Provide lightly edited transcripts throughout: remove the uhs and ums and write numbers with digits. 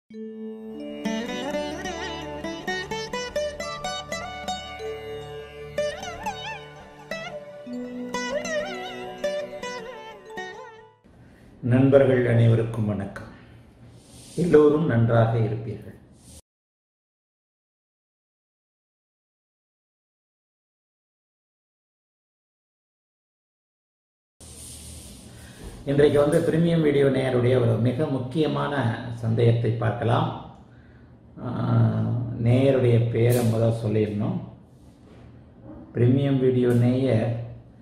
நண்பர்கள் அனைவருக்கும் வணக்கம். எல்லோரும் நன்றாக இருப்பீர்கள். இன்றைக்கு பிரீமியம் வீடியோ நேயருடைய ஒரு மிக முக்கியமான சந்தேகத்தை பார்க்கலாம். நேயருடைய பேரை முதல் சொல்லிடணும். பிரீமியம் வீடியோ நேயர்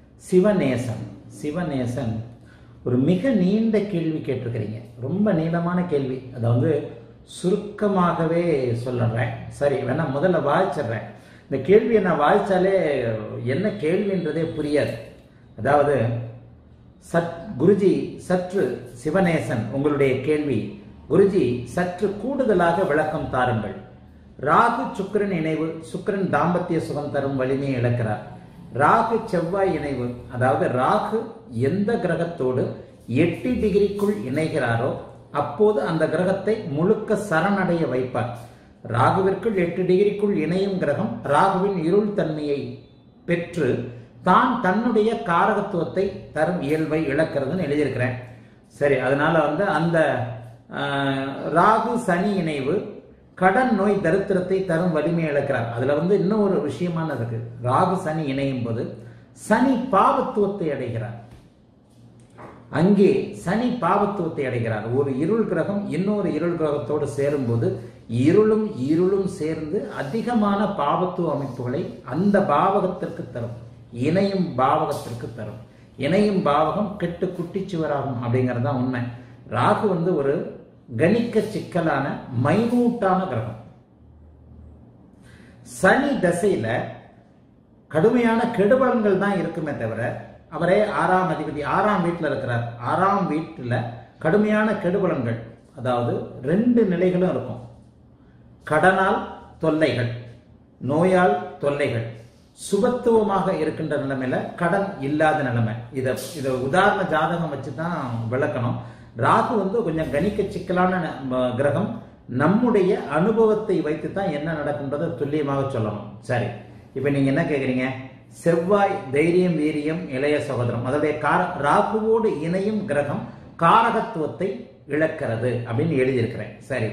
சிவநேசன் ஒரு மிக நீண்ட கேள்வி கேட்டிருக்கிறீங்க. ரொம்ப நீளமான கேள்வி. அதை சுருக்கமாகவே சொல்லுறேன். சரி, வேணா முதல்ல வாய்ச்சிடுறேன். இந்த கேள்வியை நான் வாய்ச்சாலே என்ன கேள்வின்றதே புரியாது. அதாவது, குருஜி சற்று சிவநேசன், உங்களுடைய கேள்வி, குருஜி சற்று கூடுதலாக விளக்கம் தாருங்கள். ராகு சுக்கிரன் இணைவு, சுக்கிரன் தாம்பத்திய சுகம் தரும் வலிமையை இழக்கிறார். ராகு செவ்வாய் இணைவு, அதாவது ராகு எந்த கிரகத்தோடு 8 டிகிரிக்குள் இணைகிறாரோ அப்போது அந்த கிரகத்தை முழுக்க சரணடைய வைப்பார். ராகுவிற்குள் 8 டிகிரிக்குள் இணையும் கிரகம் ராகுவின் இருள் தன்மையை பெற்று தான் தன்னுடைய காரகத்துவத்தை தரும் இயல்பை இழக்கிறதுன்னு எழுதியிருக்கிறேன். சரி, அதனால அந்த ராகு சனி இணைவு கடன் நோய் தரித்திரத்தை தரும் வலிமையை இழக்கிறார். அதுல இன்னும் ஒரு விஷயமானது இருக்கு. ராகு சனி இணையும் போது சனி பாவத்துவத்தை அடைகிறார். அங்கே சனி பாவத்துவத்தை அடைகிறார். ஒரு இருள் கிரகம் இன்னொரு இருள் கிரகத்தோடு சேரும் போது இருளும் சேர்ந்து அதிகமான பாவத்துவ அமைப்புகளை அந்த பாவகத்திற்கு தரும். இணையும் பாவகத்திற்கு தரும். இணையும் பாவகம் கெட்டு குட்டிச்சுவராகும் அப்படிங்கிறது தான் உண்மை. ராகு ஒரு கணிக்க சிக்கலான மைனூட்டான கிரகம். சனி தசையில கடுமையான கெடுபலன்கள் தான் இருக்குமே தவிர, அவரே 6ஆம் அதிபதி 6ஆம் வீட்டில் இருக்கிறார். 6ஆம் வீட்டில் கடுமையான கெடுபலன்கள், அதாவது 2 நிலைகளும் இருக்கும். கடனால் தொல்லைகள், நோயால் தொல்லைகள், சுபத்துவமாக இருக்கின்ற நிலைமையில கடன் இல்லாத நிலைமை. இதை உதாரண ஜாதகம் வச்சு தான் விளக்கணும். ராகு கொஞ்சம் கணிக்க சிக்கலான கிரகம். நம்முடைய அனுபவத்தை வைத்து தான் என்ன நடக்குன்றதை துல்லியமாக சொல்லணும். சரி, இப்ப நீங்க என்ன கேக்குறீங்க? செவ்வாய் தைரியம் வீரியம் இளைய சகோதரம், அதோடைய ராகுவோடு இணையும் கிரகம் காரகத்துவத்தை இழக்கிறது அப்படின்னு எழுதியிருக்கிறேன். சரி,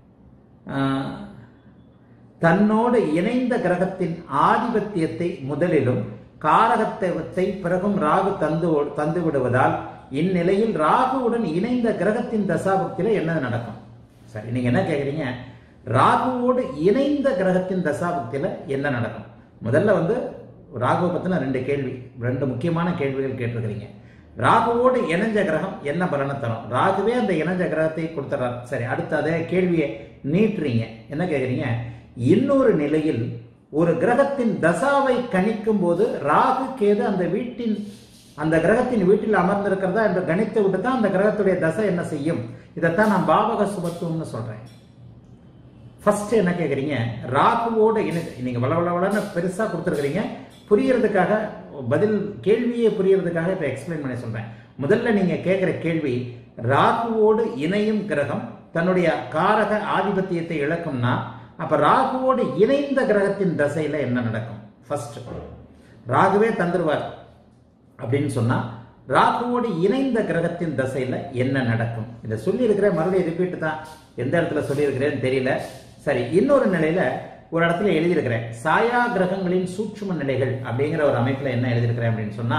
தன்னோடு இணைந்த கிரகத்தின் ஆதிபத்தியத்தை முதலிலும் காரகத்துவத்தை பிறகும் ராகு தந்து விடுவதால் இந்நிலையில் ராகுவுடன் இணைந்த கிரகத்தின் தசாபக்தியில என்ன நடக்கும்? சரி, நீங்க என்ன கேக்குறீங்க? ராகுவோடு இணைந்த கிரகத்தின் தசாபக்தியில என்ன நடக்கும்? முதல்ல ராகுவை பத்தின 2 கேள்வி, 2 முக்கியமான கேள்விகள் கேட்டிருக்கிறீங்க. ராகுவோடு இணைஞ்ச கிரகம் என்ன பலனை தரும்? ராகுவே அந்த இணைஞ்ச கிரகத்தை கொடுத்துறார். சரி, அடுத்து அதே கேள்வியை நீட்டுறீங்க. என்ன கேக்குறீங்க? இன்னொரு நிலையில் ஒரு கிரகத்தின் தசாவை கணிக்கும் போது ராகு கேது அந்த கிரகத்தின் வீட்டில் அமர்ந்திருக்கிறதா என்று கணித்து விட்டு தான் அந்த கிரகத்துடைய தசை என்ன செய்யும். இதைத்தான் நான் பாவக சுபத்துவம்னு சொல்றேன். ஃபர்ஸ்ட் என்ன கேக்குறீங்க? ராகுவோட நீங்க வளவளன்னு பெருசா கொடுத்துருக்கீங்க. புரியறதுக்காக, பதில் கேள்வியே புரியறதுக்காக இப்ப எக்ஸ்பிளைன் பண்ணி சொல்றேன். முதல்ல நீங்க கேட்கிற கேள்வி, ராகுவோடு இணையும் கிரகம் தன்னுடைய காரக ஆதிபத்தியத்தை இழக்கும்னா அப்ப ராகுவோடு இணைந்த கிரகத்தின் தசையில என்ன நடக்கும்? ஃபர்ஸ்ட், ராகுவே தந்துருவார் அப்படின்னு சொன்னா ராகுவோடு இணைந்த கிரகத்தின் தசையில என்ன நடக்கும்? இதை சொல்லி இருக்கிறேன், மறுபடியும் ரிப்பீட் தான். எந்த இடத்துல சொல்லி இருக்கிறேன்னு தெரியல. சரி, இன்னொரு நிலையில ஒரு இடத்துல எழுதியிருக்கிறேன், சாயா கிரகங்களின் சூட்சும நிலைகள் அப்படிங்கிற ஒரு அமைப்புல என்ன எழுதியிருக்கிறேன் அப்படின்னு சொன்னா,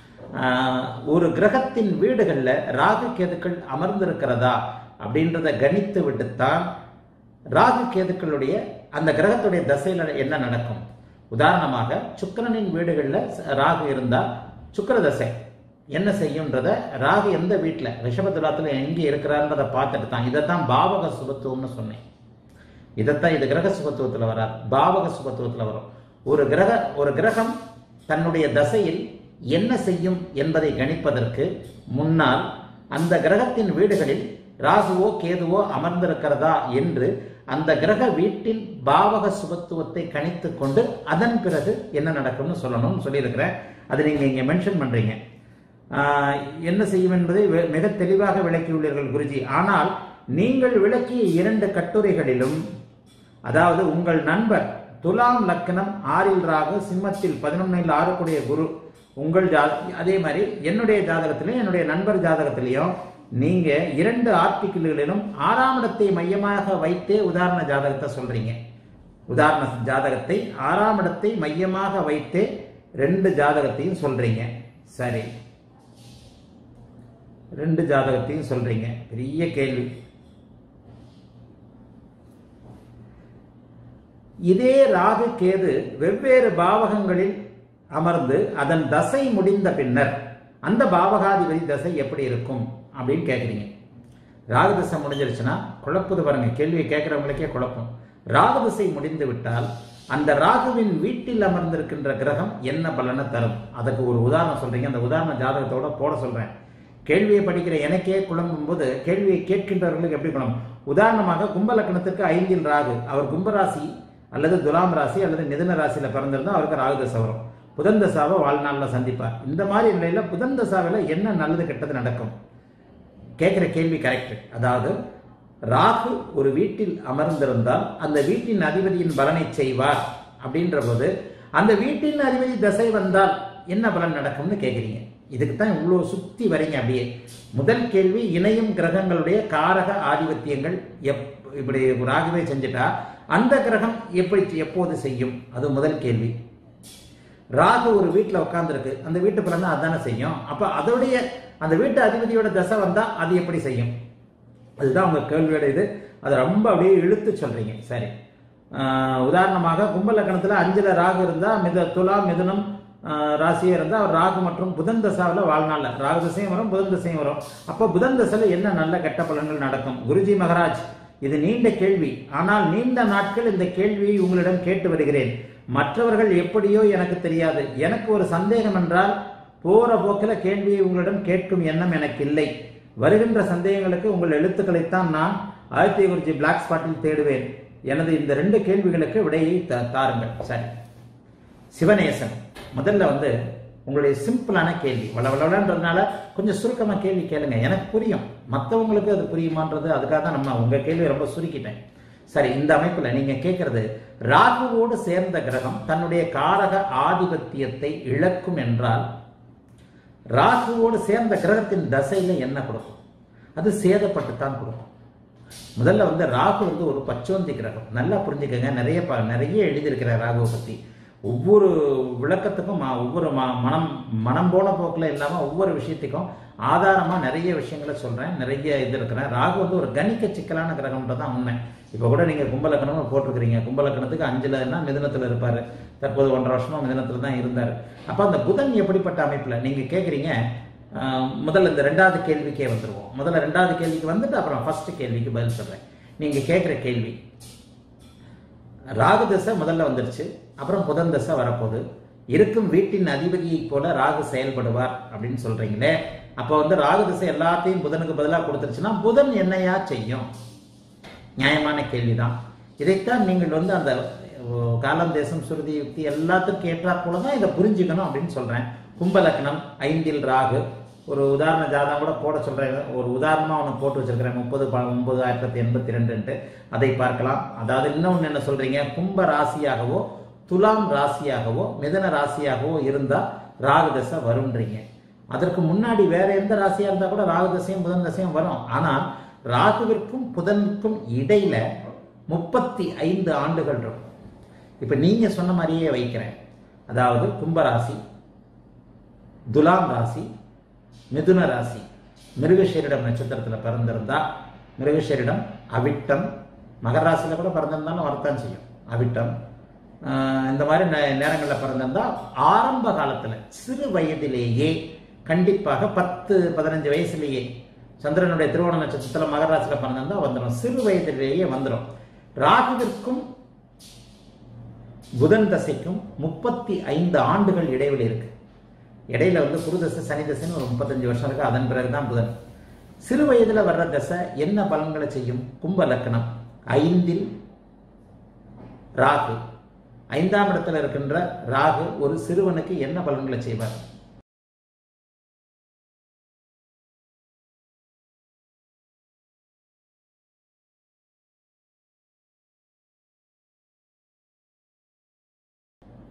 ஒரு கிரகத்தின் வீடுகள்ல ராகு கேதுக்கள் அமர்ந்திருக்கிறதா அப்படின்றத கணித்து விட்டுத்தான் ராகு கேதுக்களுடைய அந்த கிரகத்துடைய தசையில என்ன நடக்கும். உதாரணமாக சுக்கிரனின் வீடுகள்ல ராகு இருந்தா சுக்கிர தசை என்ன செய்யும்ன்றத ராகு எந்த வீட்டில் ரிஷபத்துலாத்துல எங்கே இருக்கிறார்ன்றதை பார்த்துட்டு தான் இதைத்தான் பாவக சுபத்துவம்னு சொன்னேன். இதைத்தான் இது கிரக சுபத்துவத்துல வராது, பாவக சுபத்துவத்துல வரும். ஒரு கிரகம் தன்னுடைய தசையில் என்ன செய்யும் என்பதை கணிப்பதற்கு முன்னால் அந்த கிரகத்தின் வீடுகளில் ராகுவோ கேதுவோ அமர்ந்திருக்கிறதா என்று அந்த கிரக வீட்டின் பாவக சுபத்துவத்தை கணித்து கொண்டு அதன் பிறகு என்ன நடக்கும்னு சொல்லணும்னு சொல்லியிருக்கிறேன். அதை நீங்க இங்க மென்ஷன் பண்றீங்க. என்ன செய்யும் என்பதை மிக தெளிவாக விளக்கியுள்ளீர்கள் குருஜி. ஆனால் நீங்கள் விளக்கிய 2 கட்டுரைகளிலும், அதாவது உங்கள் நண்பர் துலாம் லக்னம் 6ல் ராகு, சிம்மத்தில் 11ல் 6 கூடிய குரு, உங்கள் அதே மாதிரி என்னுடைய ஜாதகத்திலையும் என்னுடைய நண்பர் ஜாதகத்திலையும் நீங்க 2 ஆர்டிக்கிள்களிலும் 6ஆம் இடத்தை மையமாக வைத்தே உதாரண ஜாதகத்தை சொல்றீங்க. உதாரண ஜாதகத்தை 6ஆம் இடத்தை மையமாக வைத்தே 2 ஜாதகத்தையும் சொல்றீங்க. சரி, 2 ஜாதகத்தையும் சொல்றீங்க. பெரிய கேள்வி. இதே ராகு கேது வெவ்வேறு பாவகங்களில் அமர்ந்து அதன் தசை முடிந்த பின்னர் அந்த பாவகாதிபதி தசை எப்படி இருக்கும் அப்படின்னு கேட்குறீங்க. ராகு தசை முடிஞ்சிருச்சுன்னா குழப்பது பாருங்க, கேள்வியை கேட்கிறவங்களுக்கே குழப்பம். ராகு திசை முடிந்து விட்டால் அந்த ராகுவின் வீட்டில் அமர்ந்திருக்கின்ற கிரகம் என்ன பலனை தரும்? அதுக்கு ஒரு உதாரணம் சொல்றீங்க. அந்த உதாரண ஜாதகத்தோட போட சொல்றேன். கேள்வியை படிக்கிற எனக்கே குழம்பும் போது கேள்வியை கேட்கின்றவர்களுக்கு எப்படி குழம்பும்? உதாரணமாக கும்ப லக்னத்திற்கு 5ல் ராகு, அவர் கும்பராசி அல்லது துலாம் ராசி அல்லது மிதுன ராசியில பிறந்திருந்தா அவருக்கு ராகு தசை வரும். புதன் தசாவை வாழ்நாளில் சந்திப்பார். இந்த மாதிரி நிலையில புதன் தசாவில் என்ன நல்லது கெட்டது நடக்கும்? கேட்கிற கேள்வி கரெக்ட். அதாவது ராகு ஒரு வீட்டில் அமர்ந்திருந்தால் அந்த வீட்டின் அதிபதியின் பலனை செய்வார் அப்படின்ற போது அந்த வீட்டின் அதிபதி தசை வந்தால் என்ன பலன் நடக்கும்னு கேட்குறீங்க. இதுக்கு தான் இவ்வளோ சுத்தி வரீங்க. அப்படியே முதல் கேள்வி, இணையும் கிரகங்களுடைய காரக ஆதிபத்தியங்கள் இப்படி ராகுவே செஞ்சுட்டா அந்த கிரகம் எப்போது செய்யும்? அது முதல் கேள்வி. ராகு ஒரு வீட்டில் உட்கார்ந்துருக்கு, அந்த வீட்டு பலனை அதானே செய்யும். அப்ப அதோடைய அந்த வீட்டு அதிபதியோட தசை வந்தா அது எப்படி செய்யும்? அதுதான் உங்க கேள்வியோட இது. அதை ரொம்ப அப்படியே இழுத்து சொல்றீங்க. சரி, உதாரணமாக கும்ப லக்னத்துல 5ல் ராகு இருந்தா துலாம் மிதுனம் ராசியா இருந்தா அவர் ராகு மற்றும் புதன் தசாவில் வாழ்நாள்ல ராகு தசையும் வரும், புதன் தசையும் வரும். அப்ப புதன் தசையில என்ன நல்ல கெட்ட பலன்கள் நடக்கும்? குருஜி மகராஜ், இது நீண்ட கேள்வி. ஆனால் நீண்ட நாட்கள் இந்த கேள்வியை உங்களிடம் கேட்டு வருகிறேன். மற்றவர்கள் எப்படியோ எனக்கு தெரியாது. எனக்கு ஒரு சந்தேகம் என்றால் போற போக்கில் கேள்வியை உங்களிடம் கேட்கும் எண்ணம் எனக்கு இல்லை. வருகின்ற சந்தேகங்களுக்கு உங்கள் எழுத்துக்களைத்தான் நான் ஆதித்ய குருஜி பிளாக் ஸ்பாட்டில் தேடுவேன். எனது இந்த 2 கேள்விகளுக்கு விடையை தாருங்கள். சரி, சிவநேசன், முதல்ல உங்களுடைய சிம்பிளான கேள்வி வளவளன்றதுனால கொஞ்சம் சுருக்கமா கேள்வி கேளுங்க. எனக்கு புரியும், மற்றவங்களுக்கு அது புரியுமான்றது அதுக்காக தான் நம்ம உங்க கேள்வி ரொம்ப சுருக்கிட்டேன். சரி, இந்த அமைப்புல நீங்க கேட்கறது ராகுவோடு சேர்ந்த கிரகம் தன்னுடைய காரக ஆதிபத்தியத்தை இழக்கும் என்றால் ராகுவோடு சேர்ந்த கிரகத்தின் தசையில என்ன கொடுக்கும்? அது சேதப்பட்டுத்தான் கொடுக்கும். முதல்ல ராகு ஒரு பச்சோந்தி கிரகம். நல்லா புரிஞ்சுக்கங்க. நிறைய எழுதியிருக்கிற ராகுவை பத்தி ஒவ்வொரு விளக்கத்துக்கும் ஒவ்வொரு மனம் போன போக்கில் இல்லாமல் ஒவ்வொரு விஷயத்துக்கும் ஆதாரமா நிறைய விஷயங்களை சொல்றேன். நிறைய இது இருக்கிறேன். ராகு ஒரு கணிக்க சிக்கலான கிரகம்ன்றதான் உண்மை. இப்போ கூட நீங்க கும்பலக்கணம் போட்டிருக்கிறீங்க. கும்பலக்கணத்துக்கு 5லன்னா மிதுனத்துல இருப்பாரு. தற்போது 1.5 வருஷமா மிதுனத்துல தான் இருந்தாரு. அப்ப அந்த புதன் எப்படிப்பட்ட அமைப்புல நீங்க கேட்குறீங்க? முதல்ல இந்த 2வது கேள்விக்கே வந்துருவோம். முதல்ல 2வது கேள்விக்கு வந்துட்டு அப்புறம் ஃபர்ஸ்ட் கேள்விக்கு பதில் சொல்றேன். நீங்க கேட்குற கேள்வி, ராகு தசை முதல்ல வந்துருச்சு, அப்புறம் புதன் தசை வரப்போகுது. இருக்கும் வீட்டின் அதிபதியை போல ராகு செயல்படுவார் அப்படின்னு சொல்றீங்களே. அப்ப ராகு தசை எல்லாத்தையும் புதனுக்கு பதிலாக கொடுத்துருச்சுன்னா புதன் என்னையா செய்யும்? நியாயமான கேள்விதான். இதைத்தான் நீங்கள் அந்த காலம் தேசம் சுருதி யுக்தி எல்லாத்துக்கும் ஏற்றா போலதான் இதை புரிஞ்சுக்கணும் அப்படின்னு சொல்றேன். கும்ப லக்னம் 5ல் ராகு, ஒரு உதாரண ஜாதகம் கூட போட சொல்றேன். ஒரு உதாரணமா ஒன்று போட்டு வச்சிருக்கிறேன். 30/9/1982 அதை பார்க்கலாம். அதாவது இன்னொன்னு என்ன சொல்றீங்க? கும்ப ராசியாகவோ துலாம் ராசியாகவோ மிதன ராசியாகவோ இருந்தா ராகு தசை வரும்ன்றீங்க. அதற்கு முன்னாடி வேற எந்த ராசியா இருந்தா கூட ராகு தசையும் புதன் தசையும் வரும். ஆனால் ராகுவிற்கும் புதனுக்கும் இடையில 35 ஆண்டுகள் இருக்கும். இப்ப நீங்க சொன்ன மாதிரியே வைக்கிறேன். அதாவது கும்பராசி, துலாம் ராசி, மிதுன ராசி, மிருகஷீரிடம் நட்சத்திரத்துல பிறந்திருந்தா, மிருகஷீரிடம் அவிட்டம், மகர ராசியில கூட பிறந்திருந்தாலும் வரத்தான் செய்யும். அவிட்டம் இந்த மாதிரி நேரங்களில் பிறந்திருந்தா ஆரம்ப காலத்துல சிறு வயதிலேயே கண்டிப்பாக 10-15 வயசுலேயே சந்திரனுடைய திருவோண நட்சத்திரத்துல மகர ராசியில பிறந்திருந்தா வந்துடும். சிறு வயதிலேயே வந்துடும். ராகுவிற்கும் புதன் தசைக்கும் 35 ஆண்டுகள் இடைவெளி இருக்கு. இடையில குரு தசை சனி தசைன்னு ஒரு 35 வருஷம் இருக்கு. அதன் பிறகுதான் புதன். சிறு வயதுல வர்ற தசை என்ன பலன்களை செய்யும்? கும்ப லக்னம் 5ல் ராகு, 5ஆம் இடத்துல இருக்கின்ற ராகு ஒரு சிறுவனுக்கு என்ன பலன்களை செய்வார்?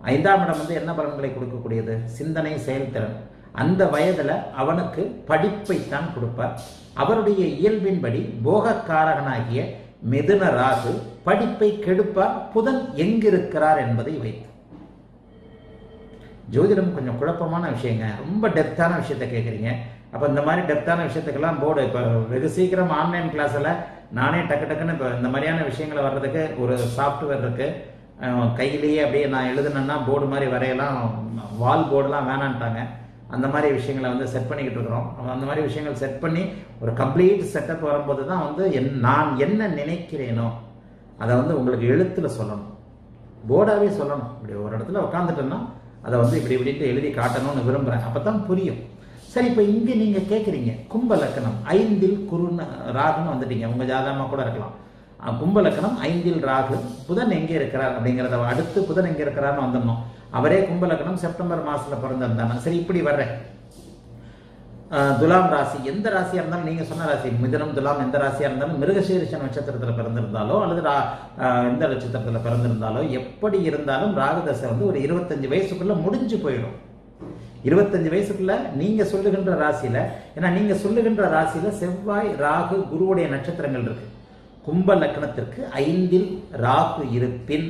5ஆம் இடம் வந்து என்ன பலன்களை கொடுக்கக்கூடியது? சிந்தனை, செயல்திறன். அந்த வயதுல அவனுக்கு படிப்பைத்தான் கொடுப்பார். அவருடைய இயல்பின்படி போகக்காரகனாகிய மிதுன ராகு படிப்பை கெடுப்பார். புதன் எங்கிருக்கிறார் என்பதை வைத்து. ஜோதிடம் கொஞ்சம் குழப்பமான விஷயங்க. ரொம்ப டெப்தான விஷயத்த கேட்குறீங்க. அப்போ இந்த மாதிரி டெப்தான விஷயத்துக்கெல்லாம் போர்டு இப்போ வெகு சீக்கிரம் ஆன்லைன் கிளாஸில் நானே டக்குன்னு இப்போ இந்த மாதிரியான விஷயங்களை வர்றதுக்கு ஒரு சாஃப்ட்வேர் இருக்குது. கையிலேயே அப்படியே நான் எழுதுனேன்னா போர்டு மாதிரி வரையலாம், வால் போர்டுலாம் வேணான்ட்டாங்க. அந்த மாதிரி விஷயங்களை வந்து செட் பண்ணிக்கிட்டு இருக்கிறோம். அந்த மாதிரி விஷயங்கள் செட் பண்ணி ஒரு கம்ப்ளீட் செட்டப் வரும்போது தான் வந்து நான் என்ன நினைக்கிறேனோ அதை வந்து உங்களுக்கு எழுத்தில் சொல்லணும், போர்டாகவே சொல்லணும். இப்படி ஒரு இடத்துல உட்காந்துட்டோன்னா அதை வந்து இப்படின்ட்டு எழுதி காட்டணும்னு விரும்புகிறேன். அப்போ தான் புரியும். சரி, இப்போ இங்கே நீங்கள் கேட்குறீங்க கும்ப லக்கணம் 5ல் ராகுன்னு வந்துட்டீங்க. உங்கள் ஜாதகமாக கூட இருக்கலாம். கும்ப லக்கணம் 5ல் ராகு, புதன் எங்கே இருக்கிறார் அப்படிங்கிறத அடுத்து புதன் எங்கே இருக்கிறார்னு வந்துடணும். அவரே கும்ப லக்கணம் செப்டம்பர் மாதத்தில் பிறந்திருந்தாங்க. சரி, இப்படி வர்றேன். துலாம் ராசி, எந்த ராசியாக இருந்தாலும் நீங்கள் சொன்ன ராசி மிதுனம், துலாம் எந்த ராசியாக இருந்தாலும் மிருகசீரிஷ நட்சத்திரத்தில் பிறந்திருந்தாலோ அல்லது எந்த நட்சத்திரத்தில் பிறந்திருந்தாலோ எப்படி இருந்தாலும் ராகுதசை வந்து ஒரு 25 வயசுக்குள்ள முடிஞ்சு போயிடும். 25 வயசுக்குள்ள நீங்க சொல்லுகின்ற ராசியில, ஏன்னா நீங்க சொல்லுகின்ற ராசியில செவ்வாய், ராகு, குருவுடைய நட்சத்திரங்கள் இருக்கு. கும்ப லக்னத்திற்கு 5ல் ராகு இருப்பின்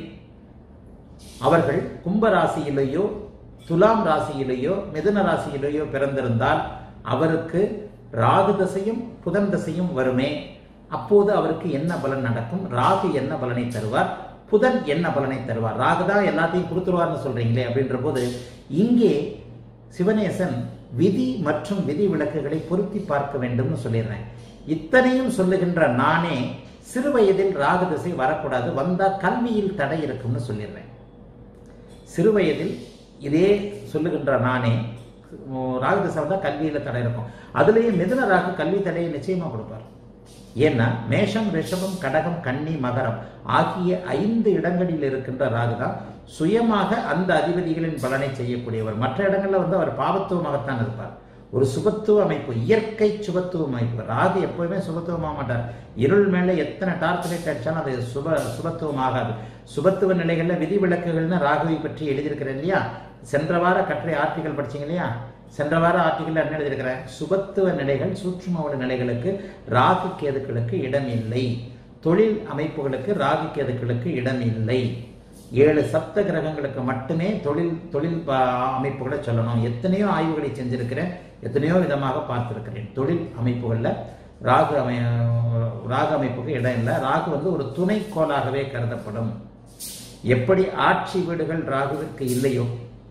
அவர்கள் கும்ப ராசியிலேயோ துலாம் ராசியிலேயோ மிதுன ராசியிலேயோ பிறந்திருந்தால் அவருக்கு ராகு தசையும் புதன் தசையும் வருமே. அப்போது அவருக்கு என்ன பலன் நடக்கும்? ராகு என்ன பலனை தருவார்? புதன் என்ன பலனை தருவார்? ராகு தான் எல்லாத்தையும் கொடுத்துருவார்னு சொல்றீங்களே அப்படின்ற போது இங்கே சிவநேசன் விதி மற்றும் விதி விலக்குகளை பொருத்தி பார்க்க வேண்டும்னு சொல்லிடுறேன். இத்தனையும் சொல்லுகின்ற நானே சிறு வயதில் ராகு திசை வரக்கூடாது, வந்தா கல்வியில் தடை இருக்கும்னு சொல்லிடுறேன். சிறு வயதில் இதே சொல்லுகின்ற நானே ராகு திசை வந்தா கல்வியில தடை இருக்கும். அதுலேயே மிதுன ராகு கல்வி தடையை நிச்சயமா கொடுப்பார். ஏன்னா மேஷம், ரிஷபம், கடகம், கன்னி, மகரம் ஆகிய 5 இடங்களில் இருக்கின்ற ராகு தான் சுயமாக அந்த அதிபதிகளின் பலனை செய்யக்கூடியவர். மற்ற இடங்கள்ல வந்து அவர் பாவத்துவமாகத்தான் இருப்பார். ஒரு சுபத்துவ அமைப்பு, இயற்கை சுபத்துவ அமைப்பு. ராகு எப்பவுமே சுபத்துவமாக மாட்டார். இருள் மேல எத்தனை டார்ச்லைட் அடிச்சாலும் அது சுபத்துவம் ஆகாது. சுபத்துவ நிலைகள்ல விதி விலக்குகள்னு ராகுவை பற்றி எழுதியிருக்கிறேன் இல்லையா? சென்ற வார கற்றை ஆர்டிகல் படிச்சீங்க இல்லையா? சென்ற வார ஆர்டிகல் என்ன எழுதியிருக்கிறேன்? சுபத்துவ நிலைகள், சூட்சும நிலைகளுக்கு ராகு கேதுக்களுக்கு இடம் இல்லை. தொழில் அமைப்புகளுக்கு ராகு கேதுக்களுக்கு இடம் இல்லை. 7 சப்த கிரகங்களுக்கு மட்டுமே தொழில் அமைப்புகளை சொல்லணும். எத்தனையோ ஆய்வுகளை செஞ்சிருக்கிறேன், எத்தனையோ விதமாக பார்த்திருக்கிறேன். தொழில் அமைப்புகள்ல ராகு அமைப்புக்கு இடம் இல்லை. ராகு வந்து ஒரு துணைக்கோளாகவே கருதப்படும். எப்படி ஆட்சி வீடுகள் ராகுவிற்கு இல்லையோ,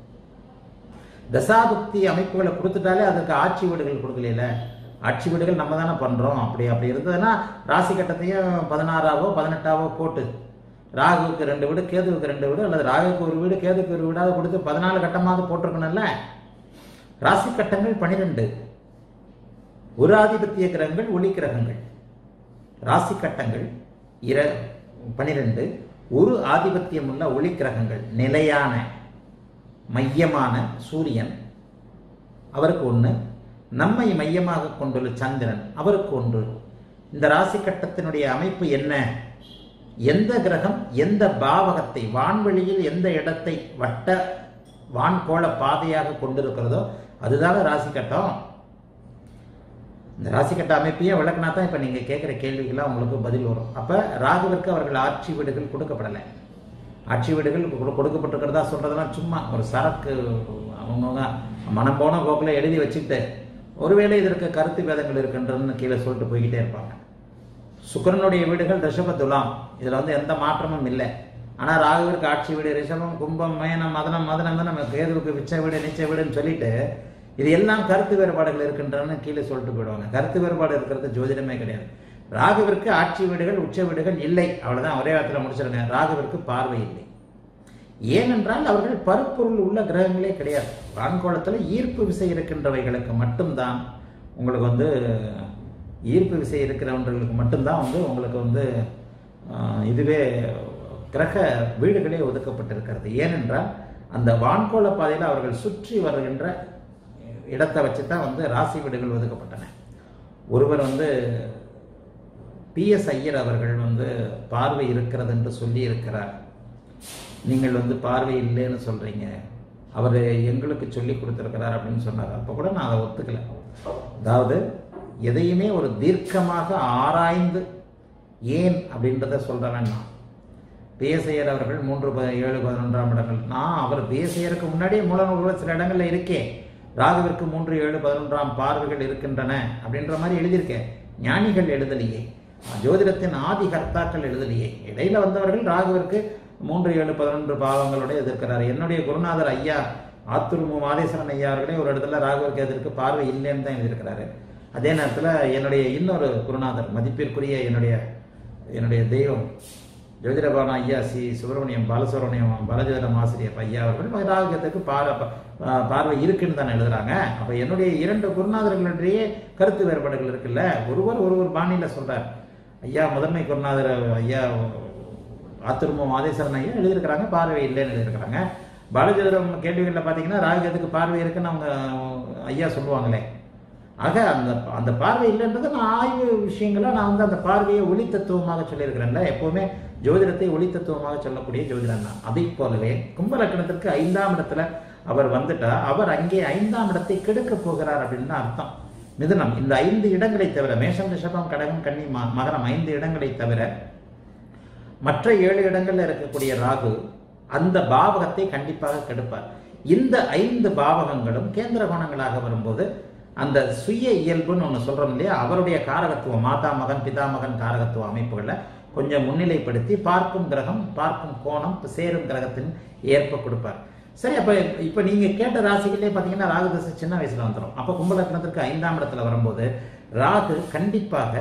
தசாபுக்தி அமைப்புகளை கொடுத்துட்டாலே அதுக்கு ஆட்சி வீடுகள் கொடுக்கல. ஆட்சி வீடுகள் நம்ம தானே பண்றோம். அப்படி இருந்ததுன்னா ராசி கட்டத்தையும் 16ஆவோ 18ஆவோ போட்டு ராகுவுக்கு 2 வீடு, கேதுவுக்கு 2 வீடு, அல்லது ராகுக்கு ஒரு வீடு, கேதுக்கு ஒரு வீடாவது கொடுத்து 14 கட்டமாவது போட்டிருக்கணும்ல. ராசி கட்டங்கள் 12, ஒரு ஆதிபத்திய கிரகங்கள், ஒளி கிரகங்கள். ராசி கட்டங்கள் 12, ஒரு ஆதிபத்தியம் உள்ள ஒளி கிரகங்கள், நிலையான மையமான சூரியன் அவருக்கு 1, நம்மை மையமாக கொண்டுள்ள சந்திரன் அவருக்கு 1. இந்த ராசி கட்டத்தினுடைய அமைப்பு என்ன? எந்த கிரகம் எந்த பாவகத்தை, வான்வெளியில் எந்த இடத்தை வட்ட வான்கோள பாதையாக கொண்டிருக்கிறதோ அதுதான் ராசி கட்டம். இந்த ராசி கட்ட அமைப்பையே விளக்குனா தான் இப்ப நீங்க கேட்கிற கேள்விகள்லாம் உங்களுக்கு பதில் வரும். அப்ப ராகுவிற்கு அவர்கள் ஆட்சி வீடுகள் கொடுக்கப்படலை. ஆட்சி வீடுகள் கொடுக்கப்பட்டிருக்கிறதா சொல்றதெல்லாம் சும்மா ஒரு சரக்கு. அவங்க மனம் போன கோப்பில் எழுதி வச்சுக்கிட்டு ஒருவேளை இதற்கு கருத்து வேதங்கள் இருக்கின்றன்னு கீழே சொல்லிட்டு போய்கிட்டே இருப்பாங்க. சுக்கிரனுடைய வீடுகள் ரிஷப, துலாம், இதுல வந்து எந்த மாற்றமும் இல்லை. ஆனா ராகுவிற்கு ஆட்சி வீடு ரிஷபம், கும்பம், மேனம், மதனம் தான் நம்ம கேதுவுக்கு விச்ச வீடு, நீச்ச வீடுன்னு சொல்லிட்டு இது எல்லாம் கருத்து வேறுபாடுகள் இருக்கின்றன்னு கீழே சொல்லிட்டு போயிடுவாங்க. கருத்து வேறுபாடு இருக்கிறது ஜோதிடமே கிடையாது. ராகுவிற்கு ஆட்சி வீடுகள், உச்ச வீடுகள் இல்லை. அவ்வளவுதான், ஒரே வாரத்தில் முடிச்சிருங்க. ராகுவிற்கு பார்வை இல்லை. ஏனென்றால் அவர்கள் பருப்பொருள் உள்ள கிரகங்களே கிடையாது. வான்கோளத்தில் ஈர்ப்பு விசை இருக்கின்றவைகளுக்கு மட்டும்தான் உங்களுக்கு வந்து ஈர்ப்பு விசை இருக்கிறவர்களுக்கு மட்டும்தான் வந்து உங்களுக்கு வந்து இதுவே கிரக வீடுகளே ஒதுக்கப்பட்டிருக்கிறது. ஏனென்றால் அந்த வான்கோள பாதையில் அவர்கள் சுற்றி வருகின்ற இடத்தை வச்சு தான் வந்து ராசி வீடுகள் ஒதுக்கப்பட்டன. ஒருவர் வந்து PS ஐயர் அவர்கள் வந்து பார்வை இருக்கிறது என்று சொல்லி இருக்கிறார். நீங்கள் பார்வை இல்லைன்னு சொல்றீங்க, அவர் எங்களுக்கு சொல்லி கொடுத்துருக்கிறார் அப்படின்னு சொன்னார். அப்போ கூட நான் அதை ஒத்துக்கல. அதாவது எதையுமே ஒரு தீர்க்கமாக ஆராய்ந்து ஏன் அப்படின்றத சொல்றேன். நான் பேசையர் அவர்கள் 3, 7, 11 இடங்கள், நான் அவர் பேசையருக்கு முன்னாடியே மூலநூல்கள் சில இடங்கள்ல இருக்கே, ராகுவிற்கு 3, 7, 11 பார்வைகள் இருக்கின்றன அப்படின்ற மாதிரி எழுதியிருக்கேன். ஞானிகள் எழுதலையே, ஜோதிடத்தின் ஆதி கர்த்தாக்கள் எழுதலையே. இடையில வந்தவர்கள் ராகுவிற்கு 3, 7, 11 பாவங்களோட எதிர்க்கிறார். என்னுடைய குருநாதர் ஐயா ஆத்தூர் மாதேஸ்வரன் ஐயா அவர்களே ஒரு இடத்துல ராகுவிற்கு எதிர்க்கு பார்வை இல்லைன்னு தான் எழுதியிருக்கிறாரு. அதே நேரத்தில் என்னுடைய இன்னொரு குருநாதர், மதிப்பிற்குரிய என்னுடைய தெய்வம் ஜோதிடபான ஐயா சி சுப்பிரமணியம் பாலசுப்ரமணியம் பாலஜோதிடம் ஆசிரியர் ஐயா அவர்கள் ராகுக்கு பார்வை இருக்குன்னு தானே எழுதுறாங்க. அப்ப என்னுடைய 2 குருநாதர்களுடைய கருத்து வேறுபாடுகள் இருக்குல்ல. ஒருவர் பாணியில சொல்றார். ஐயா முதன்மை குருநாதர் ஐயா ஆத்துரும மாதேஸ்வரன் ஐயா எழுதியிருக்கிறாங்க பார்வை இல்லைன்னு எழுதியிருக்கிறாங்க. பாலஜோதிடம் கேள்விகளில் பார்த்தீங்கன்னா ராகுக்கு பார்வை இருக்குன்னு அவங்க ஐயா சொல்லுவாங்களே. ஆக அந்த பார்வை இல்லைன்றது நான் ஆய்வு விஷயங்களை நான் அந்த பார்வையை ஒளி தத்துவமாக சொல்லியிருக்கிறேன்ல. எப்பவுமே ஜோதிடத்தை ஒளி தத்துவமாக சொல்லக்கூடிய ஜோதிடம் தான். அதை போலவே கும்ப லக்னத்திற்கு 5ஆம் இடத்துல அவர் வந்துட்டா அவர் அங்கே 5ஆம் இடத்தை கெடுக்க போகிறார் அப்படின்னு அர்த்தம். மிதுனம் இந்த 5 இடங்களை தவிர, மேஷம், ரிஷபம், கடகம், கன்னி, மகரம் 5 இடங்களை தவிர மற்ற 7 இடங்கள்ல இருக்கக்கூடிய ராகு அந்த பாவகத்தை கண்டிப்பாக கெடுப்பார். இந்த 5 பாவகங்களும் கேந்திர கோணங்களாக வரும்போது அந்த சுய இயல்புன்னு ஒன்று சொல்றோம் இல்லையா, அவருடைய காரகத்துவம் மாதா மகன் பிதாமகன் காரகத்துவ அமைப்புகளை கொஞ்சம் முன்னிலைப்படுத்தி பார்க்கும் கிரகம் பார்க்கும் கோணம் சேரும் கிரகத்தின் ஏற்ப கொடுப்பார். சரி, இப்ப நீங்க கேட்ட ராசிகளே பாத்தீங்கன்னா ராகு தசை சின்ன வயசுல வந்துடும். அப்ப கும்ப லக்னத்திற்கு 5ஆம் இடத்துல வரும்போது ராகு கண்டிப்பாக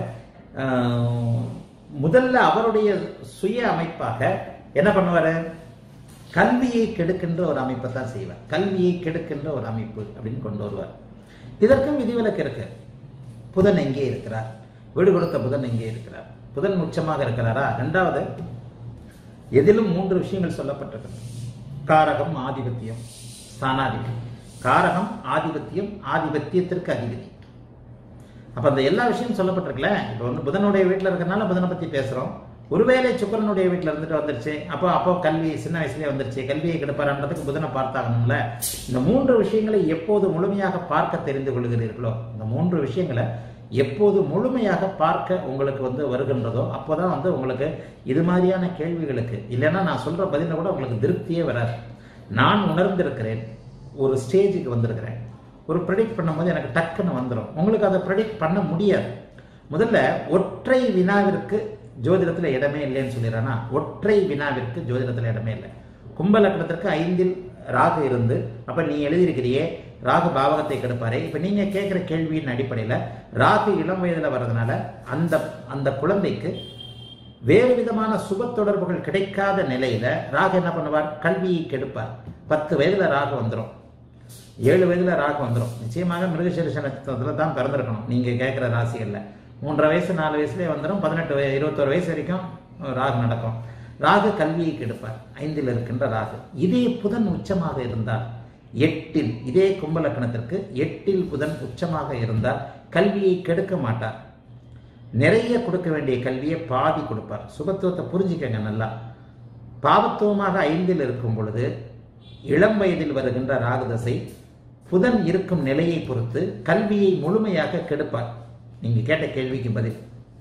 முதல்ல அவருடைய சுய அமைப்பாக என்ன பண்ணுவாரு, கல்வியை கெடுக்கின்ற ஒரு அமைப்பை தான் செய்வார். கல்வியை கெடுக்கின்ற ஒரு அமைப்பு அப்படின்னு கொண்டு வருவார். இதற்கும் விதிவிலக்கு இருக்கு. புதன் எங்கே இருக்கிறார், வீடு கொடுத்த புதன் எங்கே இருக்கிறார், புதன் உச்சமாக இருக்கிறாரா. 2வது எதிலும் 3 விஷயங்கள் சொல்லப்பட்டிருக்கு. காரகம், ஆதிபத்தியம், ஸ்தானாதிபதி. காரகம், ஆதிபத்தியம், ஆதிபத்தியத்திற்கு அதிபதி. அப்ப அந்த எல்லா விஷயம் சொல்லப்பட்டிருக்குல்ல. இப்ப புதனுடைய வீட்டுல இருக்கிறனால புதனை பத்தி பேசுறோம். ஒருவேளை சுக்கிரனுடைய வீட்டுல இருந்துட்டு வந்துருச்சு, அப்போ கல்வி சின்ன வயசுலயே வந்துருச்சு, கல்வியை கெடுப்பாருன்றதுக்கு புதனை பார்த்தாகணும்ல. இந்த 3 விஷயங்களை எப்போது முழுமையாக பார்க்க தெரிந்து கொள்கிறீர்களோ, இந்த 3 விஷயங்களை எப்போது முழுமையாக பார்க்க உங்களுக்கு வருகின்றதோ அப்போதான் உங்களுக்கு இது மாதிரியான கேள்விகளுக்கு இல்லைன்னா நான் சொல்ற பதில கூட உங்களுக்கு திருப்தியே வராது. நான் உணர்ந்திருக்கிறேன், ஒரு ஸ்டேஜுக்கு வந்திருக்கிறேன், ஒரு ப்ரெடிக்ட் பண்ணும்போது எனக்கு டக்குன்னு வந்துடும். உங்களுக்கு அதை ப்ரெடிக்ட் பண்ண முடியாது. முதல்ல ஒற்றை வினாவிற்கு ஜோதிடத்தில் இடமே இல்லைன்னு சொல்லிடுறேன்னா, ஒற்றை வினாவிற்கு ஜோதிடத்தில் இடமே இல்லை. கும்ப லக்னத்திற்கு 5இல் ராகு இருந்து அப்ப நீ எழுதியிருக்கிறியே ராகு பாவகத்தை கெடுப்பாரே. இப்ப நீங்க கேட்கிற கேள்வியின் அடிப்படையில ராகு இளம் வயதுல வர்றதுனால அந்த குழந்தைக்கு வேறு விதமான சுப தொடர்புகள் கிடைக்காத நிலையில ராகு என்ன பண்ணுவார், கல்வியை கெடுப்பார். 10 வயதுல ராகு வந்துடும், 7 வயதுல ராகு வந்துடும். நிச்சயமாக மிருகசீரிஷ நட்சத்திரத்துல தான் பிறந்திருக்கணும். நீங்க கேட்கிற ராசிகள்ல 3.5 வயசு 4 வயசுலேயே வந்துடும். 18 21 வயசு வரைக்கும் ராகு நடக்கும். ராகு கல்வியை கெடுப்பார். 5இல் இருக்கின்ற ராகு. இதே புதன் உச்சமாக இருந்தால் 8இல், இதே கும்ப லக்னத்திற்கு 8இல் புதன் உச்சமாக இருந்தால் கல்வியை கெடுக்க மாட்டார். நிறைய கொடுக்க வேண்டிய கல்வியை பாதி கொடுப்பார். சுபத்துவத்தை புரிஞ்சுக்கங்க நல்லா. பாவத்துவமாக 5இல் இருக்கும் பொழுது இளம் வயதில் வருகின்ற ராகு தசை புதன் இருக்கும் நிலையை பொறுத்து கல்வியை முழுமையாக கெடுப்பார். நீங்க கேட்ட கேள்விக்கு பதில்.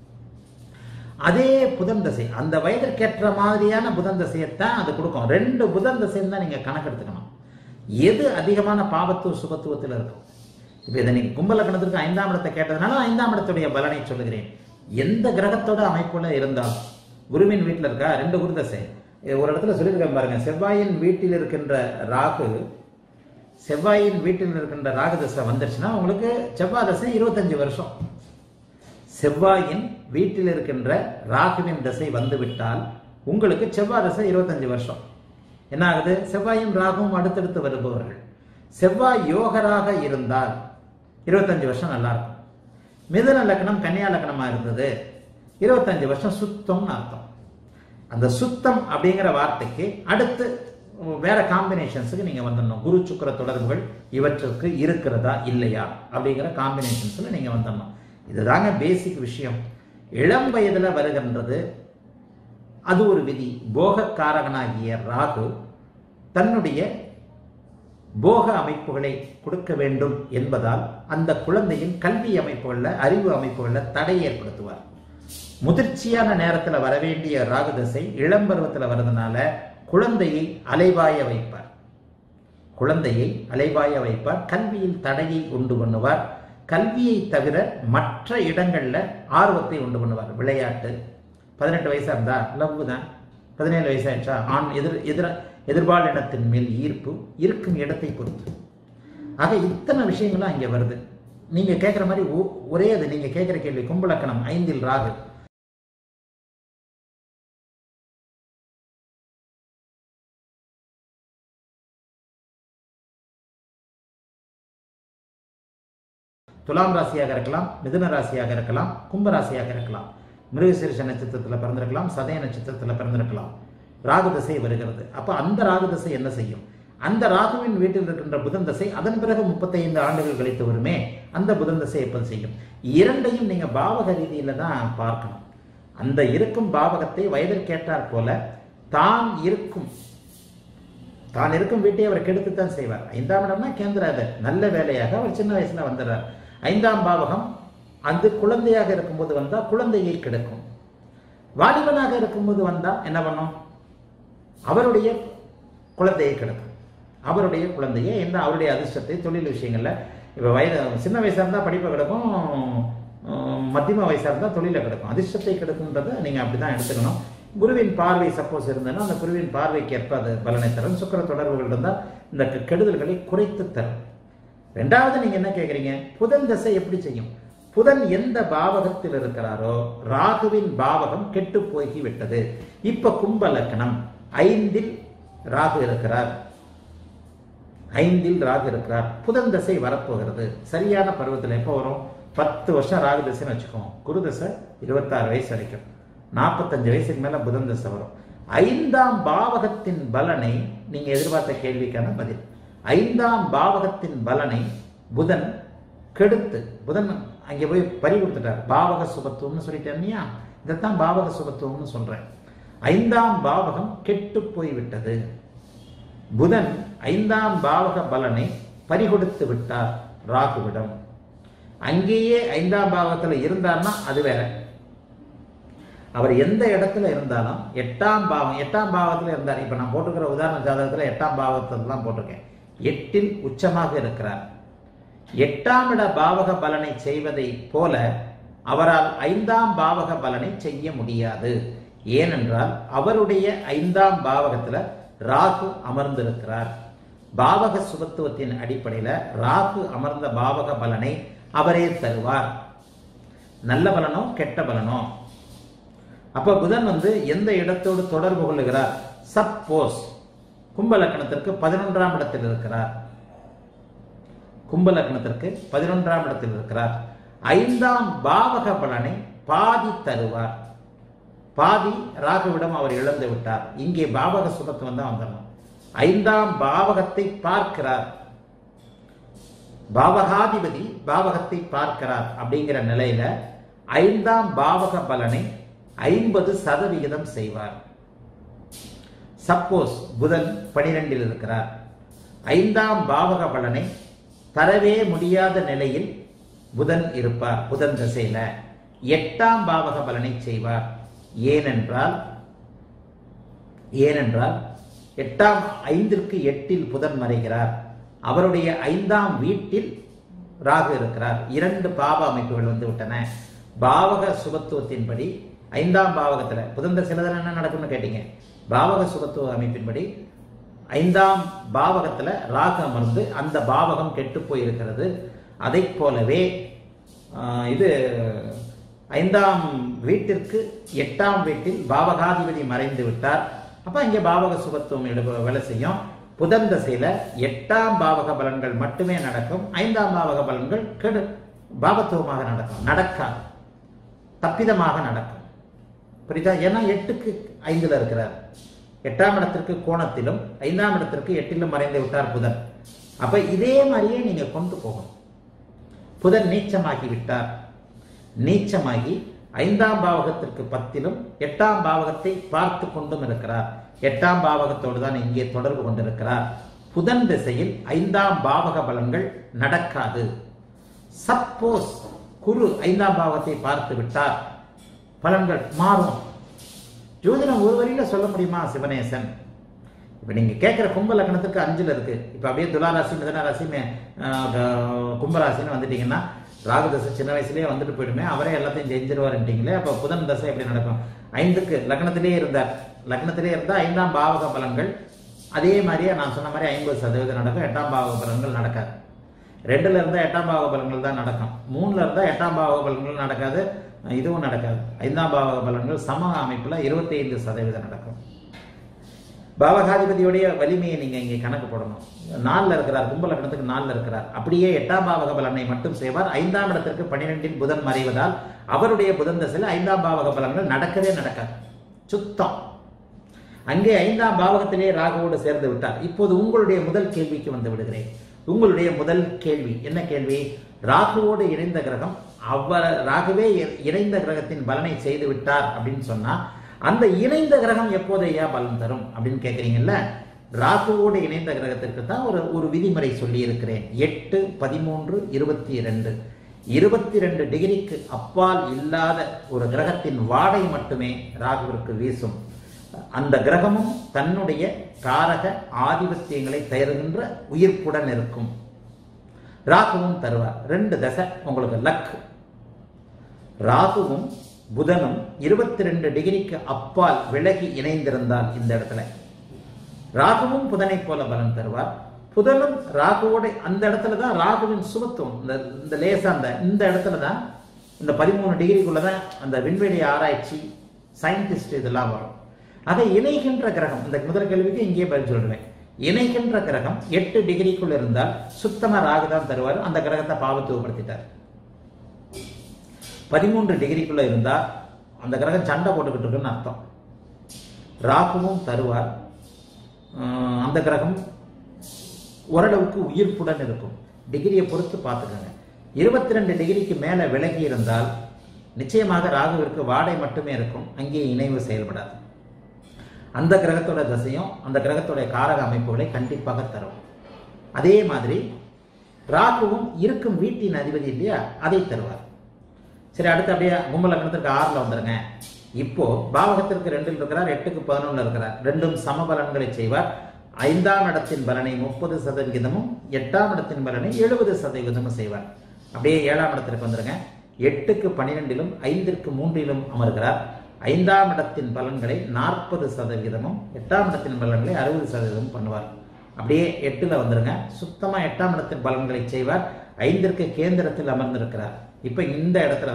அதே புதன் தசை அந்த வயதிற்கேற்ற மாதிரியான புதன் தசையைத்தான் அது கொடுக்கும். 2 புதன் தசைன்னு தான் நீங்க கணக்கெடுத்துக்கணும். எது அதிகமான பாவத்துவ சுபத்துவத்தில் இருக்கும். இப்ப இதை நீங்க கும்ப லக்னத்திற்கு 5ஆம் இடத்தை கேட்டதுனால 5ஆம் இடத்துடைய பலனை சொல்லுகிறேன். எந்த கிரகத்தோட அமைப்புல இருந்தாலும், குருவின் வீட்டில் இருக்கா 2 குரு தசை. ஒரு இடத்துல சொல்லியிருக்கேன் பாருங்க, செவ்வாயின் வீட்டில் இருக்கின்ற ராகு, செவ்வாயின் வீட்டில் இருக்கின்ற ராகு தசை வந்துருச்சுன்னா உங்களுக்கு செவ்வாய் தசை 25 வருஷம். செவ்வாயின் வீட்டில் இருக்கின்ற ராகுவின் தசை வந்துவிட்டால் உங்களுக்கு செவ்வாய் தசை 25 வருஷம். என்ன ஆகுது, செவ்வாயும் ராகுவும் அடுத்தடுத்து வருபவர்கள். செவ்வாய் யோகராக இருந்தால் 25 வருஷம் நல்லா இருக்கும். மிதுன லக்னம் கன்னியா லக்னமா இருந்தது 25 வருஷம் சுத்தம்னு அர்த்தம். அந்த சுத்தம் அப்படிங்கிற வார்த்தைக்கு அடுத்து வேற காம்பினேஷன்ஸுக்கு நீங்க வந்துடணும். குரு சுக்கிர தொடர்புகள் இவற்றுக்கு இருக்கிறதா இல்லையா அப்படிங்கிற காம்பினேஷன்ஸ்ல நீங்க வந்துடணும். இதுதாங்க பேசிக் விஷயம். இளம் வயதுல வருகின்றது அது ஒரு விதி. போகக்காரகனாகிய ராகு தன்னுடைய போக அமைப்புகளை கொடுக்க வேண்டும் என்பதால் அந்த குழந்தையின் கல்வி அமைப்புகளில், அறிவு அமைப்புகளில் தடை ஏற்படுத்துவார். முதிர்ச்சியான நேரத்தில் வரவேண்டிய ராகு தசை இளம் பருவத்தில் வர்றதுனால குழந்தையை அலைவாய வைப்பார். கல்வியில் தடையை உண்டு பண்ணுவார். கல்வியை தவிர மற்ற இடங்கள்ல ஆர்வத்தை உண்டு பண்ணுவார். விளையாட்டு, 18 வயசா இருந்தா லவ் தான், 17 வயசாயிடுச்சா ஆண் எதிர்பால் இனத்தின் மேல் ஈர்ப்பு, இருக்கும் இடத்தை பொறுத்து. ஆக இத்தனை விஷயங்களும் அங்கே வருது. நீங்க கேட்குற மாதிரி ஒரே அது நீங்க கேட்குற கேள்வி. கும்பலக்கணம் 5 ராகு. துலாம் ராசியாக இருக்கலாம், மிதுன ராசியாக இருக்கலாம், கும்ப ராசியாக இருக்கலாம், மிருகசீரிஷ நட்சத்திரத்தில் பிறந்திருக்கலாம், சதய நட்சத்திரத்தில் பிறந்திருக்கலாம். ராகு தசை வருகிறது. அப்ப அந்த ராகு தசை என்ன செய்யும்? அந்த ராகுவின் வீட்டில் இருக்கின்ற புதன் தசை அதன் பிறகு 35 ஆண்டுகள் கழித்து வருமே, அந்த புதன் தசை எப்போது செய்யும்? இரண்டையும் நீங்க பாவக ரீதியில தான் பார்க்கணும். அந்த இருக்கும் பாவகத்தை வயதிற்கேற்றாற் போல தான் இருக்கும் வீட்டை அவர் கெடுத்துத்தான் செய்வார். 5ஆம் இடம்னா கேந்திராத நல்ல வேலையாக அவர் சின்ன வயசுல வந்துடுறார். 5ஆம் பாவகம் அந்த குழந்தையாக இருக்கும்போது வந்தா குழந்தையை கெடுக்கும். வாலிபனாக இருக்கும்போது வந்தா என்ன பண்ணும்? அவருடைய குழந்தையை கெடுக்கும். அவருடைய குழந்தையை என்ன, அவருடைய அதிர்ஷ்டத்தை, தொழில் விஷயங்கள்ல. இப்ப சின்ன வயசா இருந்தா படிப்பை கிடக்கும், மத்தியம வயசா இருந்தா தொழிலை கிடக்கும். அதிர்ஷ்டத்தை கிடக்குன்றதை நீங்க அப்படிதான் எடுத்துக்கணும். குருவின் பார்வை சப்போஸ் இருந்ததுன்னா அந்த குருவின் பார்வைக்கு ஏற்ப அது பலனை தரும். சுக்கிர தொடர்புகள் இருந்தால் இந்த கெடுதல்களை குறைத்து தரும். ரெண்டாவது நீங்க என்ன கேட்குறீங்க? புதன் தசை எப்படி செய்யும்? புதன் எந்த பாவகத்தில் இருக்கிறாரோ ராகுவின் பாவகம் கெட்டு போகி விட்டது. இப்ப கும்ப லக்னம் 5 ராகு இருக்கிறார். புதன் தசை வரப்போகிறது. சரியான பருவத்தில் எப்போ வரும்? 10 வருஷம் ராகு தசைன்னு வச்சுக்கோம். குரு தசை 26 வயசு வரைக்கும், 45 வயசுக்கு மேல புதன் தசை வரும். 5ஆம் பாவகத்தின் பலனை நீங்க எதிர்பார்த்த கேள்விக்கான பதில். 5ஆம் பாவகத்தின் பலனை புதன் கெடுத்து, புதன் அங்கே போய் பறி கொடுத்துட்டார். பாவக சுபத்துவம்னு சொல்லிட்டேன் இல்லையா? இதைத்தான் பாவக சுபத்துவம்னு சொல்றேன். 5ஆம் பாவகம் கெட்டு போய்விட்டது. புதன் 5ஆம் பாவக பலனை பறிகொடுத்து விட்டார் ராகுவிடம். அங்கேயே 5ஆம் பாவகத்துல இருந்தார்னா அது வேற. அவர் எந்த இடத்துல இருந்தாலும் 8ஆம் பாவத்துல இருந்தார். இப்ப நான் போட்டுக்கிற உதாரண ஜாதகத்துல 8ஆம் பாவத்துல தான் போட்டிருக்கேன். 8இல் உச்சமாக இருக்கிறார். 8ஆம் இட பாவக பலனை செய்வதை போல அவரால் 5ஆம் பாவக பலனை செய்ய முடியாது. ஏனென்றால் அவருடைய 5ஆம் பாவகத்துல ராகு அமர்ந்திருக்கிறார். பாவக சுபத்துவத்தின் அடிப்படையில ராகு அமர்ந்த பாவக பலனை அவரே தருவார். நல்ல பலனோ கெட்ட பலனோ. அப்ப புதன் எந்த இடத்தோடு தொடர்பு கொள்ளுகிறார்? சப்போஸ் கும்ப லக்னத்திற்கு 11ஆம் இடத்தில் இருக்கிறார். 5ஆம் பாவக பலனை பாதி தருவார். பாதி ராகுவிடம் அவர் இழந்து விட்டார். இங்கே பாவக சுபத்துவம் தான் வந்துடணும். 5ஆம் பாவகத்தை பார்க்கிறார். பாவகாதிபதி பாவகத்தை பார்க்கிறார். அப்படிங்கிற நிலையில 5ஆம் பாவக பலனை 50% செய்வார். சப்போஸ் புதன் 12இல் இருக்கிறார், 5ஆம் பாவக பலனை தரவே முடியாத நிலையில் புதன் இருப்பார். புதன் திசையில 8ஆம் பாவக பலனை செய்வார். ஏனென்றால் 5ற்கு 8இல் புதன் மறைகிறார். அவருடைய 5ஆம் வீட்டில் ராகு இருக்கிறார். 2 பாவ அமைப்புகள் விட்டன. பாவக சுபத்துவத்தின்படி 5ஆம் பாவகத்துல புதன் தசையில என்ன நடக்கும்னு கேட்டீங்க. பாவக சுபத்துவ அமைப்பின்படி 5ஆம் பாவகத்துல ராகு அமர்ந்து அந்த பாவகம் கெட்டு போயிருக்கிறது. அதை போலவே இது 5ஆம் வீட்டிற்கு 8ஆம் வீட்டில் பாவகாதிபதி மறைந்து விட்டார். அப்ப இங்க பாவக சுபத்துவம் வேலை செய்யும். புதன் தசையில 8ஆம் பாவக பலன்கள் மட்டுமே நடக்கும். 5ஆம் பாவக பலன்கள் பாவத்துவமாக நடக்காது, தப்பிதமாக நடக்கும். புரியுதா? ஏன்னா 8க்கு 5ல இருக்கிறார். 8ஆம் இடத்திற்கு கோணத்திலும் 5ஆம் இடத்திற்கு 8லும் மறைந்து விட்டார் புதன். அப்ப இதே மாதிரியே நீங்க கொண்டு போகணும். புதன் நீச்சமாகி விட்டார். நீச்சமாகி 5ஆம் பாவகத்திற்கு 10லும் 8ஆம் பாவகத்தை பார்த்து கொண்டும் இருக்கிறார். 8ஆம் பாவகத்தோடு தான் இங்கே தொடர்பு கொண்டிருக்கிறார். புதன் திசையில் 5ஆம் பாவக பலன்கள் நடக்காது. சப்போஸ் குரு 5ஆம் பாவகத்தை பார்த்து விட்டார், பலன்கள் மாறும். ஜோதிடம் ஒரு வரியில சொல்ல முடியுமா சிவனேசன்? இப்ப நீங்க கேட்கிற கும்ப லக்னத்துக்கு 5ல் இருக்கு. இப்ப அப்படியே துளாராசி, மிதனராசி, கும்பராசின்னு வந்துட்டீங்கன்னா ராகு தசை சின்ன வயசுலயே வந்துட்டு போயிடுமே, அவரே எல்லாத்தையும் செஞ்சிருவாருன்றீங்களே. அப்ப புதன் தசை எப்படி நடக்கும்? 5க்கு லக்னத்திலேயே இருந்தார். லக்னத்திலே இருந்தா 5ஆம் பாவக பலன்கள் அதே மாதிரியே நான் சொன்ன மாதிரி 50% நடக்கும். 8ஆம் பாவக பலன்கள் நடக்காது. 2ல இருந்தா 8ஆம் பாவக பலன்கள் தான் நடக்கும். 3ல இருந்தா 8ஆம் பாவக பலன்கள் நடக்காது. இதுவும் நடக்காது. 5ஆம் பாவக பலன்கள் சம அமைப்புல 25% நடக்கும். பாவகாதிபதியுடைய வலிமையை நீங்க இங்கே கணக்கு போடணும். 4ல் இருக்கிறார், கும்ப லக்னத்துக்கு 4ல் இருக்கிறார். அப்படியே 8ஆம் பாவக பலனை மட்டும் செய்வார். 5ஆம் இடத்திற்கு 12ல் புதன் மறைவதால் அவருடைய புதன் தசையில் 5ஆம் பாவக பலன்கள் நடக்கவே நடக்காது. சுத்தம். அங்கே 5ஆம் பாவகத்திலே ராகுவோடு சேர்ந்து விட்டார். இப்போது உங்களுடைய முதல் கேள்விக்கு வந்து விடுகிறேன். உங்களுடைய முதல் கேள்வி என்ன கேள்வி? ராகுவோடு இணைந்த கிரகம், ராகுவே இணைந்த கிரகத்தின் பலனை செய்து விட்டார் அப்படின்னு சொன்னா, அந்த இணைந்த கிரகம் எப்போது ஐயா பலன் தரும் அப்படின்னு கேட்குறீங்கல்ல. ராகுவோடு இணைந்த கிரகத்திற்கு தான் ஒரு விதிமுறை சொல்லி இருக்கிறேன். 8, 13, 22 22 டிகிரிக்கு அப்பால் இல்லாத ஒரு கிரகத்தின் வாடை மட்டுமே ராகுவிற்கு வீசும். அந்த கிரகமும் தன்னுடைய காரக ஆதிபத்தியங்களை தருகின்ற உயிர்ப்புடன் இருக்கும். ராகுவும் தருவார். 2 தசை உங்களுக்கு லக். ராகுவும் புதனும் 22 டிகிரிக்கு அப்பால் விலகி இணைந்திருந்தால் இந்த இடத்துல ராகுவும் புதனை போல பலன் தருவார். புதனும் ராகுவோட அந்த இடத்துல தான் ராகுவின் சுபத்துவம். இந்த லேசா இந்த இடத்துல தான் இந்த 13 டிகிரிக்குள்ளதான் அந்த விண்வெளி ஆராய்ச்சி சயின்டிஸ்ட் இதெல்லாம் வரும். அதை இணைகின்ற கிரகம், இந்த முதல் கேள்விக்கு இங்கே பதில் சொல்றேன். இணைகின்ற கிரகம் 8 டிகிரிக்குள் இருந்தால் சுத்தமா ராகு தான் தருவார். அந்த கிரகத்தை பாவத்துவப்படுத்திட்டார். 13 டிகிரிக்குள்ள இருந்தா அந்த கிரகம் சண்டை போட்டுக்கிட்டு இருக்குன்னு அர்த்தம். ராகுவும் தருவார். அந்த கிரகம் ஓரளவுக்கு உயிர்ப்புடன் இருக்கும். டிகிரியை பொறுத்து பார்த்துக்கோங்க. 22 டிகிரிக்கு மேல விலகி இருந்தால் நிச்சயமாக ராகுவிற்கு வாடை மட்டுமே இருக்கும். அங்கே இணைவு செயல்படாது. அந்த கிரகத்தோட தசையும் அந்த கிரகத்தோட காரக அமைப்புகளை கண்டிப்பாக தரும். அதே மாதிரி ராகுவும் இருக்கும் வீட்டின் அதிபதி இல்லையா, அதை தருவார். சரி, அடுத்து அப்படியே கும்ப லக்னத்திற்கு 6ல் வந்துருங்க. இப்போ பாவகத்திற்கு 2ல் இருக்கிறார், 8க்கு 11ல் இருக்கிறார். ரெண்டும் சமபலன்களை செய்வார். 5ஆம் இடத்தின் பலனை 30%, 8ஆம் இடத்தின் பலனை 70% செய்வார். அப்படியே 7ஆம் இடத்திற்கு வந்துருங்க. 8க்கு 12லும் 5ற்கு 3லும் அமர்கிறார். 5ஆம் இடத்தின் பலன்களை 40%, 8ஆம் இடத்தின் பலன்களை 60% பண்ணுவார். அப்படியே 8ல் வந்துருங்க. சுத்தமா 8ஆம் இடத்தின் பலன்களை செய்வார். 5ற்கு கேந்திரத்தில் அமர்ந்திருக்கிறார். இப்ப இந்த இடத்துல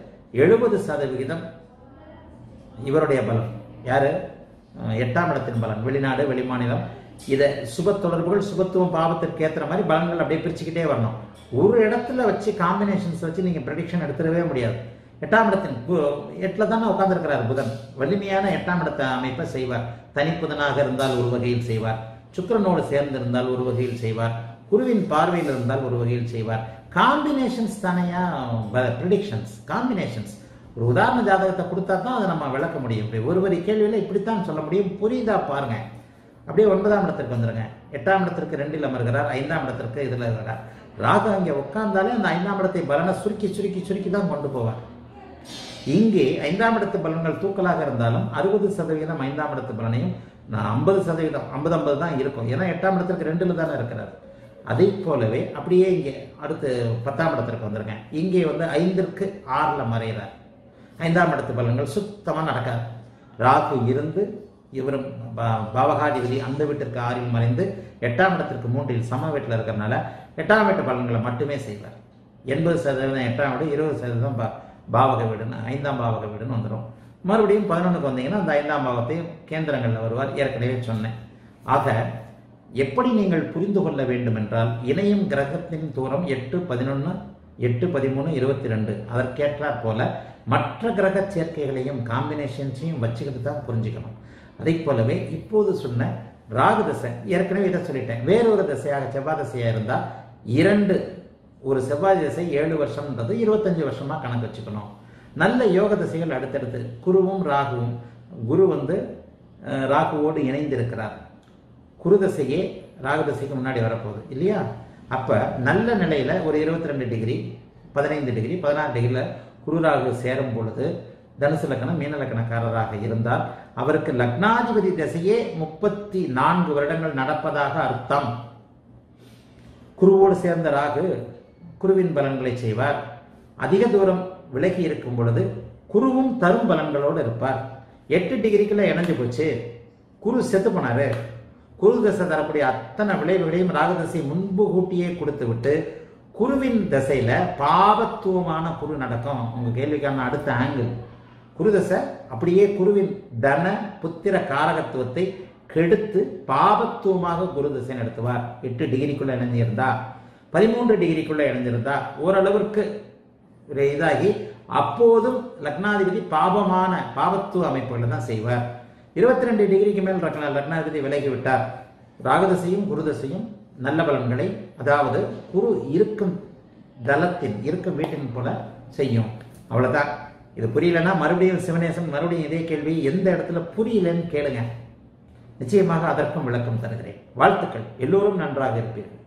70% இவருடைய பலன். யாரு? 8ஆம் இடத்தின் பலன். வெளிநாடு, வெளிமாநிலம், இதை சுப தொடர்புகள், சுபத்துவம், பாவத்திற்கு ஏற்ற மாதிரி பலன்கள் அப்படியே பிரிச்சுக்கிட்டே வரணும். ஒரு இடத்துல வச்சு காம்பினேஷன்ஸ் வச்சு நீங்க ப்ரெடிக்ஷன் எடுத்துடவே முடியாது. 8ஆம் இடத்தின் 8ல் தானே உட்கார்ந்துருக்கிறார் புதன். வலிமையான 8ஆம் இடத்த அமைப்பை செய்வார். தனிப்புதனாக இருந்தால் ஒரு வகையில் செய்வார். சுக்கிரனோடு சேர்ந்து இருந்தால் ஒரு வகையில் செய்வார். குருவின் பார்வையில் இருந்தால் ஒரு வகையில் செய்வார். காம்பினேஷன்ஸ் தானையா ப்ரெடிக்ஷன்ஸ், காம்பினேஷன்ஸ். ஒரு உதாரண ஜாதகத்தை கொடுத்தா தான் அதை நம்ம விளக்க முடியும். ஒரு வரி கேள்வியில இப்படித்தான் சொல்ல முடியும். புரியுதா பாருங்க. அப்படியே 9ஆம் இடத்திற்கு வந்துருங்க. 8ஆம் இடத்திற்கு 2ல் அமர்கிறார். 5ஆம் இடத்திற்கு இதுல இருக்கிறார். ராகு அங்கே உட்கார்ந்தாலே அந்த 5ஆம் இடத்தை பலனை சுருக்கி சுருக்கி சுருக்கி தான் கொண்டு போவார். இங்கே 5ஆம் இடத்து பலன்கள் தூக்கலாக இருந்தாலும் 60% 5ஆம் இடத்து பலனையும் 50% 50-50 தான் இருக்கும். ஏன்னா 8ஆம் இடத்திற்கு 2ல் தானே இருக்கிறார். அதே போலவே அப்படியே இங்கே அடுத்து 10ஆம் இடத்திற்கு வந்துருங்க. இங்கே 5ற்கு 6ல் மறைகிறார். 5ஆம் இடத்து பலன்கள் சுத்தமா நடக்காது. ராகு இருந்து இவரும் பாவகாதிபதி அந்த வீட்டிற்கு 6ல் மறைந்து 8ஆம் இடத்திற்கு 3ல் சம வீட்டில் இருக்கிறதுனால 8ஆம் வீட்டு பலன்களை மட்டுமே செய்வார். 80% 8ஆம் வீடு, 20% பாவக வீடுன்னு 5ஆம் பாவக வீடுன்னு வந்துடும். மறுபடியும் 11க்கு வந்தீங்கன்னா அந்த 5ஆம் பாவத்தையும் கேந்திரங்களில் வருவார். ஏற்கனவே சொன்னேன். ஆக எப்படி நீங்கள் புரிந்து கொள்ள வேண்டும் என்றால், இணையும் கிரகத்தின் தூரம் 8, 11, 8, 13, 22. அதற்கேற்றாற் போல மற்ற கிரக சேர்க்கைகளையும் காம்பினேஷன்ஸையும் வச்சுக்கிட்டு தான் புரிஞ்சுக்கணும். அதை போலவே இப்போது சொன்ன ராகு தசை, ஏற்கனவே இதை சொல்லிட்டேன். வேறொரு தசையாக செவ்வாய் தசையா இருந்தால் ஒரு செவ்வாய் தசை 7 வருஷம்ன்றது 25 வருஷமா கணக்கு வச்சுக்கணும். நல்ல யோக திசைகள் அடுத்தடுத்து. குருவும் ராகுவும், குரு ராகுவோடு இணைந்திருக்கிறார். குரு திசையே ராகு திசைக்கு முன்னாடி வரப்போகுது இல்லையா? அப்ப நல்ல நிலையில ஒரு 22 டிகிரி 15 டிகிரி 16 டிகிரியில குரு ராகு சேரும் பொழுது தனுசு லக்னம் மீன லக்னக்காரராக இருந்தால் அவருக்கு லக்னாதிபதி திசையே 34 வருடங்கள் நடப்பதாக அர்த்தம். குருவோடு சேர்ந்த ராகு குருவின் பலன்களை செய்வார். அதிக தூரம் விலகி இருக்கும் பொழுது குருவும் தரும் பலன்களோடு இருப்பார். 8 டிகிரிக்குள்ள இணைஞ்சு போச்சு, குரு செத்து போனாரு. குரு தசை தரக்கூடிய அத்தனை விளைவுகளையும் ராகு தசை முன்பு கூட்டியே கொடுத்து விட்டு குருவின் தசையில பாபத்துவமான குரு நடக்கும். உங்க கேள்விக்கான அடுத்த ஆங்கிள், குரு தசை அப்படியே குருவின் தன புத்திர காரகத்துவத்தை கெடுத்து பாபத்துவமாக குரு தசை நடத்துவார். 8 டிகிரிக்குள்ள இணைஞ்சிருந்தா, 13 டிகிரிக்குள்ள இணைஞ்சிருந்தா ஓரளவிற்கு இதாகி அப்போதும் லக்னாதிபதி பாபத்துவ அமைப்புகளை தான் செய்வார். 22 டிகிரிக்கு மேல் லக்னாதிபதி விலகி விட்டார். ராகுதசையும் குருதசையும் நல்ல பலன்களை, அதாவது குரு இருக்கும் தளத்தின் இருக்கும் வீட்டின் போல செய்யும். அவ்வளவுதான். இது புரியலன்னா மறுபடியும் சிவனேசன் மறுபடியும் இதே கேள்வி எந்த இடத்துல புரியலன்னு கேளுங்க, நிச்சயமாக அதற்கும் விளக்கம் தருகிறேன். வாழ்த்துக்கள். எல்லோரும் நன்றாக இருப்பீர்கள்.